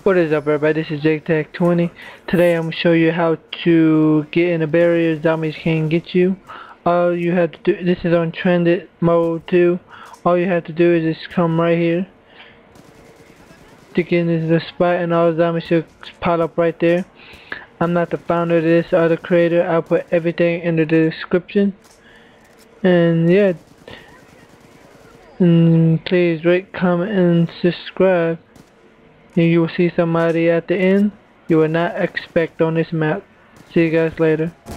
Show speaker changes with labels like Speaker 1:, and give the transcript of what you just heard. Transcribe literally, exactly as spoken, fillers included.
Speaker 1: What is up, everybody? This is Jake Tech twenty. Today I'm gonna show you how to get in a barrier zombies can't get you. All you have to do, this is on Tranzit mode too. All you have to do is just come right here, stick in the spot, and all the zombies should pile up right there. I'm not the founder of this or the creator. I'll put everything in the description. And yeah, and please rate, comment, and subscribe. And you will see somebody at the end you will not expect on this map. See you guys later.